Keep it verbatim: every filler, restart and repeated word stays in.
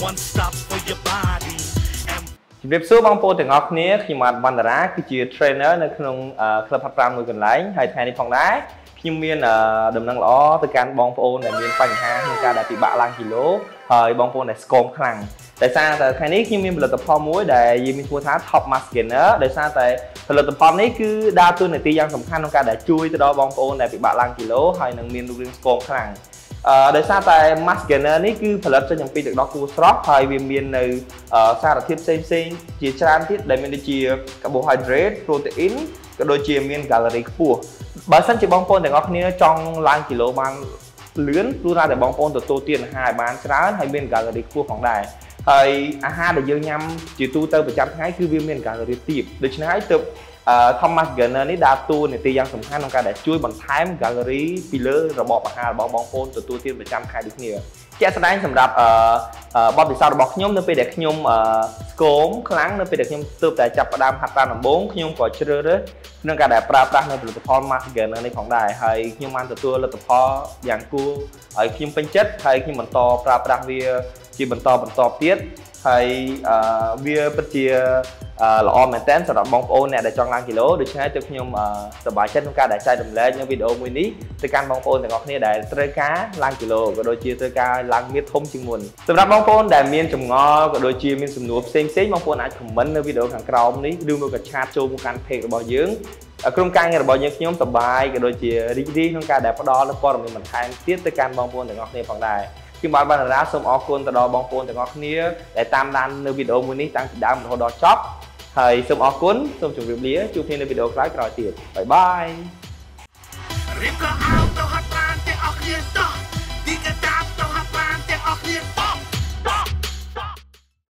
one stop for your body ជំរាបសួរបងប្អូនទាំងអស់គ្នាខ្ញុំបាទវណ្ណរាគឺជា trainer នៅក្នុង club ហាត់ប្រាណមួយកន្លែងហើយថ្ងៃនេះផងដែរខ្ញុំមានដំណឹងល្អទៅកាន់បងប្អូនដែលមានបញ្ហាក្នុងការដែលពិបាកឡើងគីឡូហើយបងប្អូនដែលស្គមខ្លាំងដោយសារតែថ្ងៃនេះខ្ញុំមានផលិតផលមួយដែលយើងមានឈ្មោះថា Top Mass Gainer ដោយសារតែផលិតផលនេះគឺដើរតួនាទីយ៉ាងសំខាន់ក្នុងការដែលជួយទៅដល់បងប្អូនដែលពិបាកឡើងគីឡូហើយនឹងមានរូបរាងស្គមខ្លាំងអឺដោយសារតែ Mass Gainer នេះគឺផលិតចេញអំពីទឹកដោះគោស្រស់ហើយវាមាននៅសារធាតុផ្សេងផ្សេងជាច្រើនទៀតដែលមានដូចជា carbohydrate protein ក៏ដូចជាមាន calorie ខ្ពស់បើសិនជាបងប្អូនទាំងអស់គ្នាចង់ឡើងគីឡូបានលឿនព្រោះថាតែបងប្អូនទទួលទានអាហារឲ្យបានច្រើនហើយមាន calorie ខ្ពស់ផងដែរហើយអាហារដែលយើងញ៉ាំជាទូទៅប្រចាំថ្ងៃគឺវាមាន calorie ទាបដូច្នេះហើយទើប Top Mass Gainer នេះដើរតួនាទីយ៉ាងសំខាន់ក្នុងការដែលជួយបន្ថែម calorie ពីលើរបបអាហាររបស់បងប្អូនទទួលទានប្រចាំថ្ងៃដូចគ្នាជាក់ស្ដែងសម្រាប់បទពិសោធន៍របស់ខ្ញុំនៅពេលដែលខ្ញុំស្គមខ្លាំងនៅពេលដែលខ្ញុំទើបតែចាប់ផ្ដើមហាត់ប្រាណដំបូងខ្ញុំក៏ជ្រើសរើសក្នុងការដែលប្រើប្រាស់នៅផលិតផល Mass Gainer នេះផងដែរហើយខ្ញុំបានទទួលលទ្ធផលយ៉ាងគួរឲ្យខ្ញុំពេញចិត្តហើយខ្ញុំបន្តប្រើប្រាស់វាជាបន្តបន្តទៀតហើយវាពិតជាល្អមែនតើសម្រាប់បងប្អូនអ្នកដែលចង់ឡើងគីឡូដូច្នេះទើបខ្ញុំសប្បាយចិត្តក្នុងការដែលចែករំលែកនៅវីដេអូមួយនេះទៅកាន់បងប្អូនទាំងអស់គ្នាដែលត្រូវការឡើងគីឡូក៏ដូចជាត្រូវការឡើងមាឌធំជាងមុនសម្រាប់បងប្អូនដែលមានចម្ងល់ក៏ដូចជាមានសំណួរផ្សេងផ្សេងបងប្អូនអាច comment នៅវីដេអូខាងក្រោមនេះឬមួយក៏ឆាតចូលមកកាន់ page របស់យើងក្រុមការងាររបស់យើងខ្ញុំសប្បាយក៏ដូចជារីករាយក្នុងការដែលផ្ដល់នូវព័ត៌មានបន្ថែមទៀតទៅកាន់បងប្អូនទាំងអស់គ្នាផងដែរខ្ញុំបាទបណ្ណារាសូមអរគុណទៅដល់បងប្អូនទាំងអស់គ្នាដែលតាមដាននៅវីដេអូមួយនេះតាំងពីដើមរហូតដល់ចប់ហើយសូមអរគុណសូមជម្រាបលាជួបគ្នានៅវីដេអូក្រោយៗទៀតបាយបាយរៀបក៏អោទៅហាត់ប្រាណទាំងអស់គ្នាទៅ